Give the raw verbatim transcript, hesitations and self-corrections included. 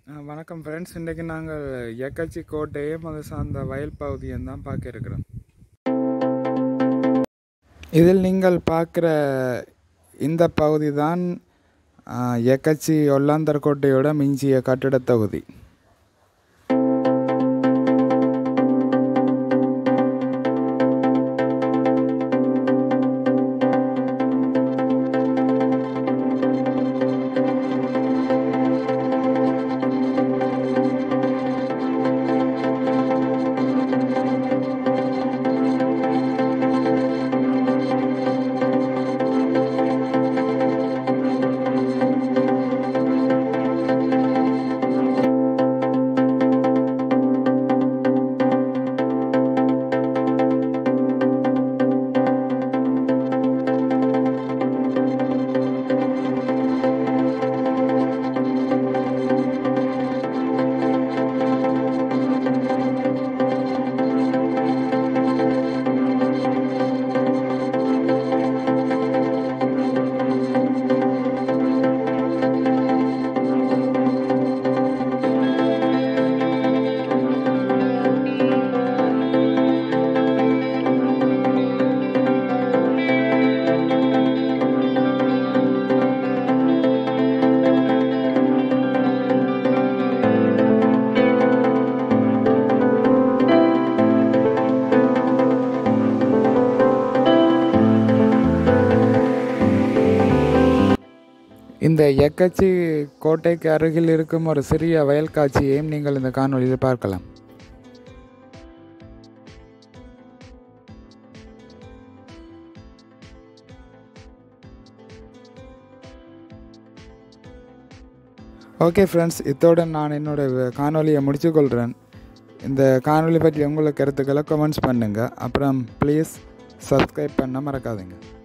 அஹ் வணக்கம் ஃப்ரெண்ட்ஸ். இன்றைக்கு நாங்கள் எக்கச்சி கோட்டையும் அது சார்ந்த வயல் பகுதியும் தான் பார்க்க இருக்கிறோம். இதில் நீங்கள் பார்க்குற இந்த பகுதி தான் எக்கச்சி ஒல்லாந்தர் கோட்டையோட மிஞ்சிய கட்டிடத் தொகுதி. இந்த எக்கச்சி கோட்டைக்கு அருகில் இருக்கும் ஒரு சிறிய வயல் காட்சியையும் நீங்கள் இந்த காணொளியில் பார்க்கலாம். ஓகே ஃப்ரெண்ட்ஸ், இத்தோடு நான் என்னோடய காணொலியை முடிச்சுக்கொள்கிறேன். இந்த காணொலி பற்றி உங்களுக்கு கருத்துக்களை கமெண்ட்ஸ் பண்ணுங்கள். அப்புறம் ப்ளீஸ் சப்ஸ்கிரைப் பண்ண மறக்காதீங்க.